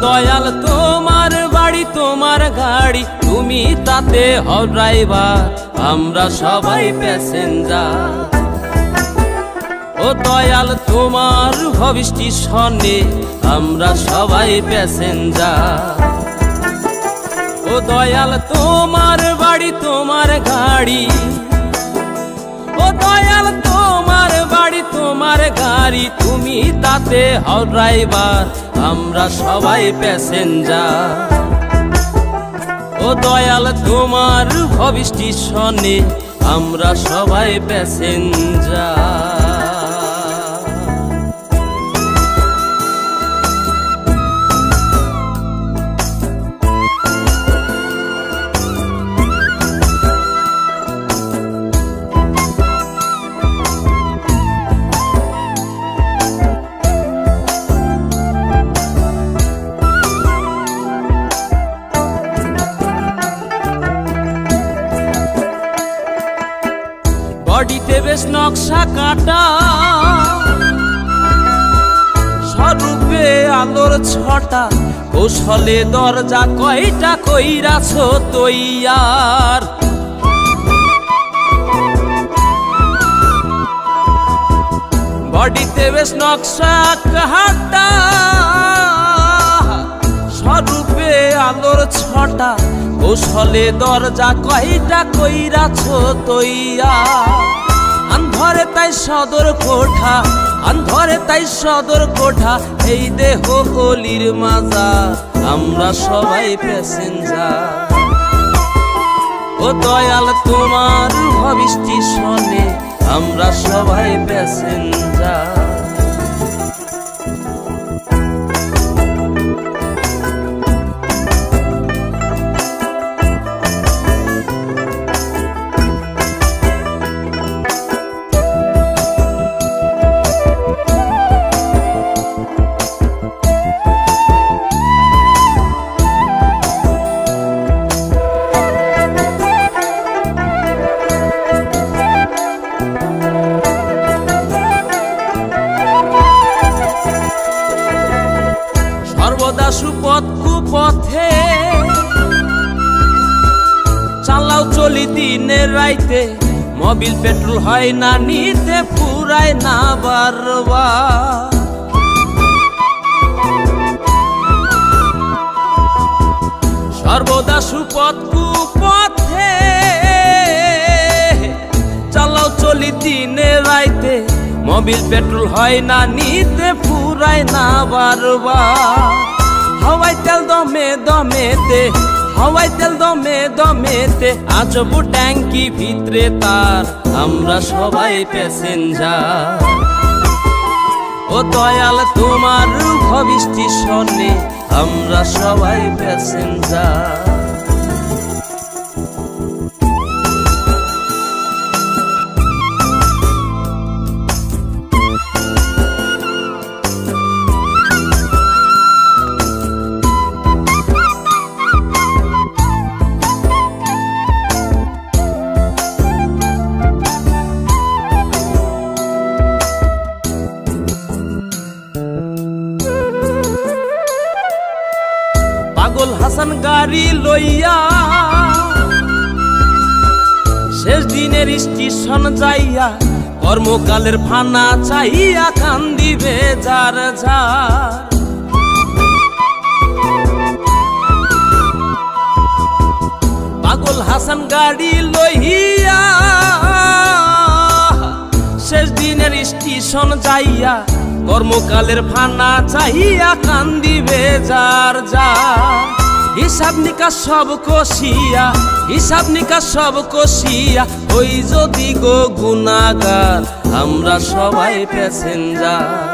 দয়াল তোমার বাড়ি তোমার গাড়ি, তুমি তাতে হও ড্রাইভার, আমরা সবাই প্যাসেঞ্জার। ও দয়াল তোমার হব স্টেশনে, আমরা সবাই প্যাসেঞ্জার। ও দয়াল তোমার বাড়ি তোমার গাড়ি, ও দয়াল তোমার বাড়ি তোমার গাড়ি, তুমি তাতে হও ড্রাইভার, আমরা সবাই প্যাসেঞ্জার। ও দয়াল তোমার হব স্টেশনে, আমরা সবাই প্যাসেঞ্জার। বডিতে বেশ নকশা কাটা, স্বরূপে আলোর ছটা, কৌশলে দরজা কয়টা কইরাছো তৈয়ার। বডিতে বেশ নকশা কাটা, স্বরূপে আলোর ছটা, কৌশলে দরজা কয়টা কইরাছো তৈয়ার। আন্ধরে তাই সদর কোঠা, আন্ধরে তাই সদর কোঠা, এই দেহ অলির মাজা, আমরা সবাই প্যাসেঞ্জার। ও দয়াল তোমার হব স্টেশনে, আমরা সবাই প্যাসেঞ্জার। সর্বদা সুপথ কুপথে চালাও চলি দিনে রাইতে, মোবিল পেট্রোল হয় না নিতে, ফুরায় না বারবার। সর্বদা সুপথ কুপথে চালাও চলি দিনে রাইতে, মোবিল পেট্রোল হয় না নিতে, ফুরায় না বারবার। হাওয়াই তেল দমে দমেতে, হাওয়াই তেল দমে দমেতে, আজবু ট্যাঙ্কি ভিতরে তার, আমরা সবাই প্যাসেঞ্জার। ও দয়াল তোমার হব স্টেশনে, আমরা সবাই প্যাসেঞ্জার। পাগল হাসান গাড়ি লইয়া শেষ দিনের স্টেশন যাইয়া, কর্মকালের ফানা চাইয়া কান্দিবে যার যার। পাগল হাসান গাড়ি লইয়া শেষ দিনের স্টেশন যাইয়া, কর্মকালের ফানা চাইয়া কান্দিবে যার যার। হিসাব নিকাশ সব কষিয়া, হিসাব নিকাশ সব কষিয়া, ওই যদি গো গুনাগার, আমরা সবাই প্যাসেঞ্জার।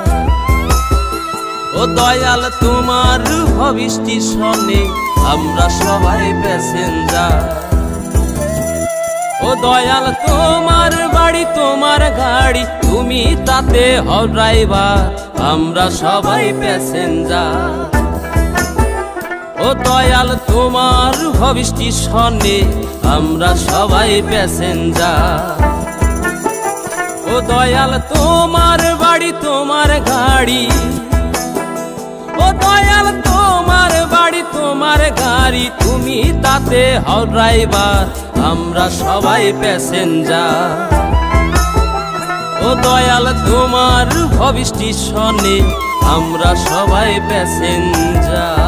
ও দয়াল তোমার হব স্টেশনে, আমরা সবাই প্যাসেঞ্জার। ও দয়াল তোমার বাড়ি তোমার গাড়ি, তুমি তাতে হও ড্রাইভার, আমরা সবাই প্যাসেঞ্জার। ও দয়াল তোমার হব স্টেশনে, আমরা সবাই প্যাসেঞ্জার। ও দয়াল তোমার বাড়ি তোমার গাড়ি, ও দয়াল তোমার গাড়ি তুমি তাতে হও ড্রাইভার, আমরা সবাই প্যাসেঞ্জার। ও দয়াল তোমার ভব স্টেশনে আমরা সবাই প্যাসেঞ্জার।